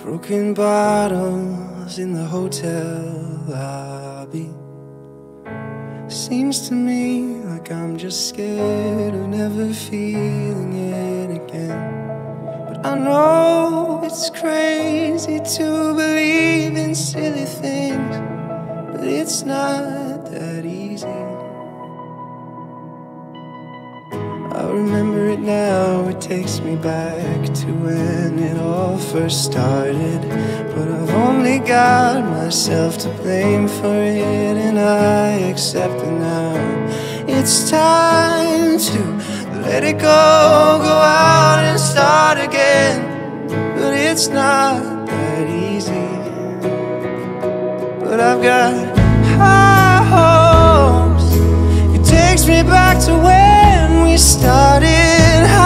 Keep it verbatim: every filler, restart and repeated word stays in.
Broken bottles in the hotel lobby. Seems to me like I'm just scared of never feeling it again. But I know it's crazy to believe in silly things, but it's not that easy. I remember it now, it takes me back to when it all first started. But I've only got myself to blame for it, and I accept it now. It's time to let it go, go out and start again. But it's not that easy. But I've got high hopes. It takes me back to when we started.